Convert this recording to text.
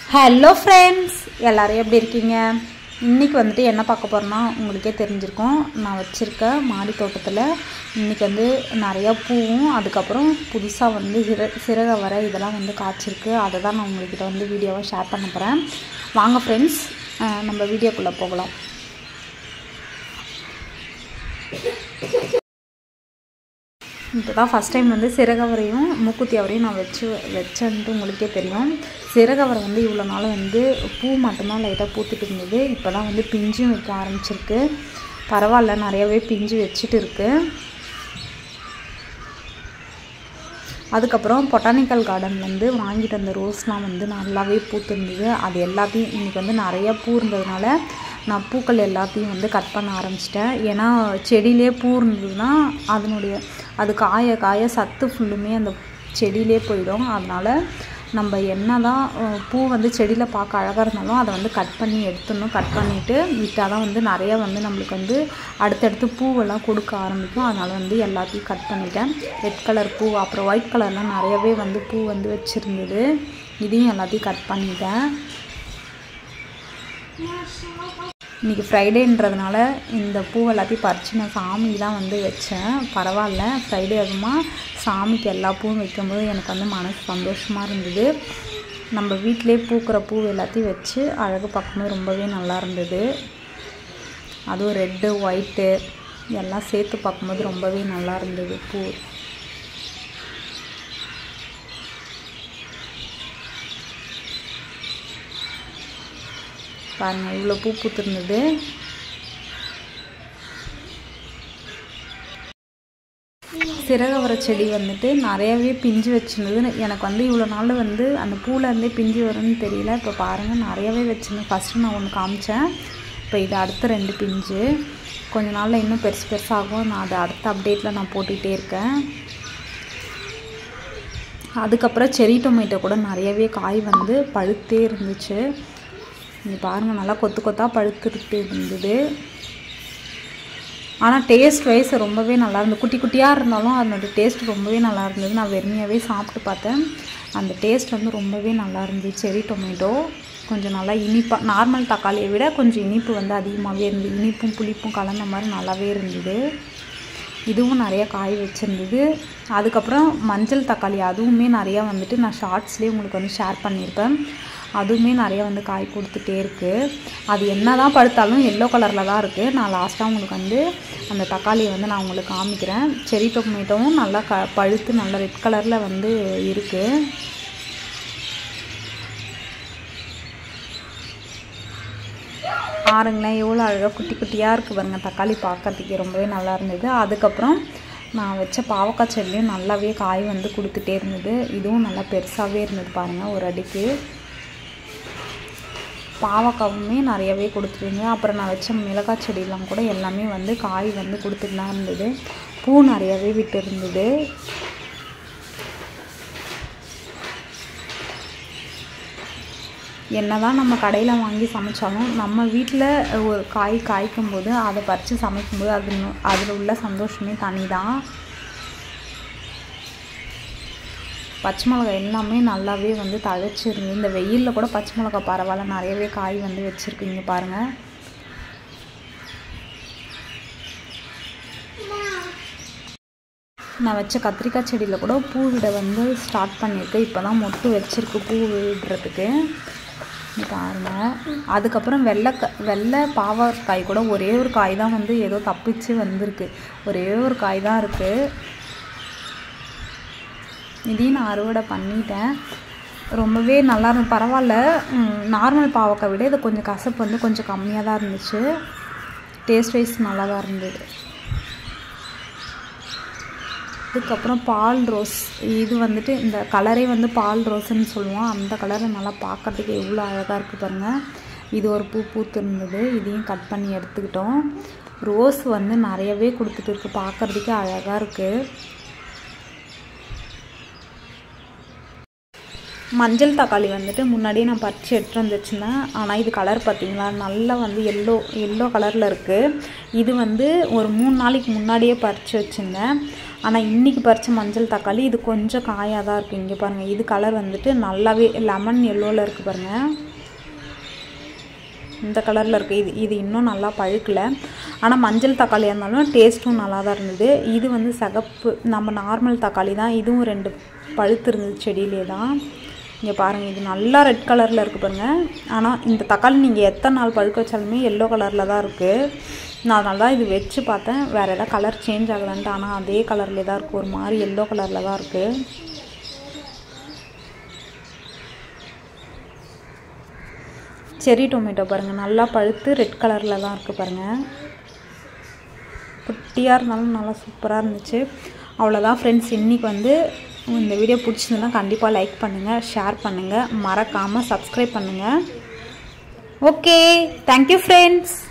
Hello friends, எல்லோரும் எப்படி இருக்கீங்க? இன்றைக்கி வந்துட்டு என்ன பார்க்க போகிறோன்னா உங்களுக்கே தெரிஞ்சிருக்கும். நான் வச்சுருக்க மாடி தோட்டத்தில் இன்றைக்கி வந்து நிறையா பூவும் அதுக்கப்புறம் புதுசாக வந்து சிறகவரை இதெல்லாம் வந்து காய்ச்சிருக்கு. அதை தான் நான் உங்கள்கிட்ட வந்து வீடியோவாக ஷேர் பண்ண போகிறேன். வாங்க ஃப்ரெண்ட்ஸ், நம்ம வீடியோக்குள்ளே போகலாம். இப்போ தான் ஃபஸ்ட் டைம் வந்து சிறகவரையும் மூக்குத்தி அவரையும் நான் வச்சேன்ட்டு உங்களுக்கே தெரியும். சிறகவரை வந்து இவ்வளோ நாள் வந்து பூ மட்டும்தான் லைட்டாக பூத்துட்டு இருந்தது. இப்போ தான் வந்து பிஞ்சும் வைக்க ஆரம்பிச்சிருக்கு. பரவாயில்ல, நிறையாவே பிஞ்சு வச்சுட்டு இருக்குது. அதுக்கப்புறம் பொட்டானிக்கல் கார்டன்லேருந்து வாங்கிட்டு வந்த ரோஸ்லாம் வந்து நல்லாவே பூத்துருந்தது. அது எல்லாத்தையும் இன்றைக்கி வந்து நிறையா பூ இருந்ததுனால நான் பூக்கள் எல்லாத்தையும் வந்து கட் பண்ண ஆரம்பிச்சிட்டேன். ஏன்னா செடியிலே பூ இருந்ததுன்னா அது காய காய சத்து ஃபுல்லுமே அந்த செடியிலே போயிடும். அதனால் நம்ம என்ன தான் பூ வந்து செடியில் பார்க்க அழகாக இருந்தாலும் அதை வந்து கட் பண்ணி எடுத்துடணும். கட் பண்ணிவிட்டு விட்டால் தான் வந்து நிறையா வந்து நம்மளுக்கு வந்து அடுத்தடுத்து பூவெல்லாம் கொடுக்க ஆரம்பிக்கும். அதனால் வந்து எல்லாத்தையும் கட் பண்ணிட்டேன். ரெட் கலர் பூ, அப்புறம் ஒயிட் கலர்லாம் நிறையவே வந்து பூ வந்து வச்சுருந்தது. இதையும் எல்லாத்தையும் கட் பண்ணிட்டேன். இன்றைக்கி ஃப்ரைடேன்றதுனால இந்த பூ எல்லாத்தையும் பறித்து நான் சாமிக்கு தான் வந்து வச்சேன். பரவாயில்ல, ஃப்ரைடே அதுமா சாமிக்கு எல்லா பூவும் வைக்கும்போது எனக்கு வந்து மனசு சந்தோஷமாக இருந்தது. நம்ம வீட்டிலே பூக்கிற பூ எல்லாத்தையும் வச்சு அழகு பார்க்கும்போது ரொம்பவே நல்லா இருந்தது. அதுவும் ரெட்டு ஒயிட்டு எல்லாம் சேர்த்து பார்க்கும்போது ரொம்பவே நல்லா இருந்தது பூ. பாருங்கள், இவ்வளோ பூ பூத்துருந்தது. சிறகவரை செடி வந்துட்டு நிறையவே பிஞ்சு வச்சுருந்தது. எனக்கு வந்து இவ்வளோ நாள் வந்து அந்த பூவிலேருந்தே பிஞ்சு வரும்னு தெரியல. இப்போ பாருங்கள், நிறையவே வச்சுருந்தேன். ஃபஸ்ட்டு நான் ஒன்று காமிச்சேன். இப்போ இது அடுத்த 2 பிஞ்சு. கொஞ்ச நாளில் இன்னும் பெருசாகும். நான் அதை அடுத்த அப்டேட்டில் நான் போட்டுக்கிட்டே இருக்கேன். அதுக்கப்புறம் செரி டொமேட்டோ கூட நிறையவே காய் வந்து பழுத்தே இருந்துச்சு. இங்கே பாருங்கள், நல்லா கொத்து கொத்தாக பழுத்துட்டு இருந்தது. ஆனால் டேஸ்ட் வைஸ் ரொம்பவே நல்லா இருந்தது. குட்டி குட்டியாக இருந்தாலும் அதனோட டேஸ்ட் ரொம்பவே நல்லா இருந்தது. நான் வெறுமையாகவே சாப்பிட்டு பார்த்தேன். அந்த டேஸ்ட் வந்து ரொம்பவே நல்லா இருந்துச்சு. செரி டொமேட்டோ கொஞ்சம் நல்லா இனிப்பாக, நார்மல் தக்காளியை விட கொஞ்சம் இனிப்பு வந்து அதிகமாகவே இருந்தது. இனிப்பும் புளிப்பும் கலந்த மாதிரி நல்லாவே இருந்தது. இதுவும் நிறையா காய் வச்சுருந்தது. அதுக்கப்புறம் மஞ்சள் தக்காளி, அதுவுமே நிறையா வந்துட்டு நான் ஷார்ட்ஸ்லேயே உங்களுக்கு வந்து ஷேர் பண்ணியிருப்பேன். அதுவுமே நிறையா வந்து காய் கொடுத்துட்டே இருக்குது. அது என்ன தான் பழுத்தாலும் எல்லோ கலரில் தான் இருக்குது. நான் லாஸ்ட்டாக உங்களுக்கு வந்து அந்த தக்காளியை வந்து நான் உங்களுக்கு காமிக்கிறேன். செரி டொமேட்டோவும் நல்லா பழுத்து நல்லா ரெட் கலரில் வந்து இருக்குது. பாருங்களேன், எவ்வளோ அழகாக குட்டி குட்டியாக இருக்குது பாருங்கள். தக்காளி பார்க்கறதுக்கே ரொம்பவே நல்லா இருந்தது. அதுக்கப்புறம் நான் வச்ச பாவக்காய் செடிலையும் நல்லாவே காய் வந்து கொடுத்துட்டே இருந்தது. இதுவும் நல்லா பெருசாகவே இருந்தது பாருங்கள். ஒரு அடிக்கு பாவக்காவுமே நிறையவே கொடுத்துருந்தது. அப்புறம் நான் வச்ச மிளகாய் செடியெலாம் கூட எல்லாமே வந்து காய் வந்து கொடுத்துட்டு தான் இருந்தது. பூ நிறையவே விட்டு இருந்தது. என்ன தான் நம்ம கடையில் வாங்கி சமைச்சாலும் நம்ம வீட்டில் ஒரு காய் காய்க்கும்போது அதை பறித்து சமைக்கும்போது அதில் உள்ள சந்தோஷமே தனி தான். பச்சை மிளகாய் எல்லாமே நல்லாவே வந்து தழைச்சிருந்து. இந்த வெயிலில் கூட பச்சை மிளகாய் பரவாயில்ல, நிறையவே காய் வந்து வச்சுருக்குங்க பாருங்கள். நான் வச்ச கத்திரிக்காய் செடியில் கூட பூ விட வந்து ஸ்டார்ட் பண்ணியிருக்கு. இப்போ தான் மொட்டு வச்சுருக்கு பூ விடுறதுக்கு பாருங்கள். அதுக்கப்புறம் வெள்ளை பாவக்காய் கூட ஒரே ஒரு காய் தான் வந்து ஏதோ தப்பிச்சு வந்திருக்கு. ஒரே ஒரு காய் தான் இருக்குது. இதையும் நான் அறுவடை பண்ணிட்டேன். ரொம்பவே நல்லா இருந்தது. பரவாயில்ல, நார்மல் பாவக்காய் விட இது கொஞ்சம் கசப்பு வந்து கொஞ்சம் கம்மியாக தான் இருந்துச்சு. டேஸ்ட் வைஸ் நல்லா தான் இருந்தது. அதுக்கப்புறம் பால் ரோஸ், இது வந்துட்டு இந்த கலரே வந்து பால் ரோஸ்ன்னு சொல்லுவோம். அந்த கலரை நல்லா பார்க்குறதுக்கு எவ்வளோ அழகாக இருக்குது பாருங்கள். இது ஒரு பூ பூத்து இருந்தது. இதையும் கட் பண்ணி எடுத்துக்கிட்டோம். ரோஸ் வந்து நிறையவே கொடுத்துட்டு இருக்குது. பார்க்குறதுக்கே அழகாக இருக்குது. மஞ்சள் தக்காளி வந்துட்டு முன்னாடியே நான் பறித்து எடுத்துகிட்டு வந்து வச்சுருந்தேன். ஆனால் இது கலர் பார்த்திங்களா, நல்லா வந்து எல்லோ கலரில் இருக்குது. இது வந்து ஒரு 3 நாளைக்கு முன்னாடியே பறித்து வச்சுருந்தேன். ஆனால் இன்றைக்கி பறித்த மஞ்சள் தக்காளி இது கொஞ்சம் காயாக தான் இருக்குது. இங்கே பாருங்கள், இது கலர் வந்துட்டு நல்லாவே லெமன் எல்லோவில் இருக்குது பாருங்கள், இந்த கலரில் இருக்குது. இது இன்னும் நல்லா பழுக்கலை. ஆனால் மஞ்சள் தக்காளியாக இருந்தாலும் டேஸ்ட்டும் நல்லா தான் இருந்தது. இது வந்து சிகப்பு நம்ம நார்மல் தக்காளி தான். இதுவும் 2 பழுத்து இருந்தது செடியிலே தான். இங்கே பாருங்கள், இது நல்லா ரெட் கலரில் இருக்குது பாருங்கள். ஆனால் இந்த தக்காளி நீங்கள் எத்தனை நாள் பழுக்க வச்சாலுமே எல்லோ கலரில் தான் இருக்குது. நான் அதனால தான் இது வச்சு பார்த்தேன், வேறு எதாவது கலர் சேஞ்ச் ஆகலான்ட்டு. ஆனால் அதே கலர்லேயே தான் இருக்குது, ஒரு மாதிரி எல்லோ கலரில் தான் இருக்குது. செரி டொமேட்டோ பாருங்கள், நல்லா பழுத்து ரெட் கலரில் தான் இருக்குது பாருங்கள். குட்டியாக இருந்தாலும் நல்லா சூப்பராக இருந்துச்சு. அவ்வளோதான் ஃப்ரெண்ட்ஸ், இன்றைக்கி வந்து இந்த வீடியோ பிடிச்சிருந்தா கண்டிப்பாக லைக் பண்ணுங்கள், ஷேர் பண்ணுங்கள், மறக்காமல் சப்ஸ்கிரைப் பண்ணுங்கள். Okay, thank you friends.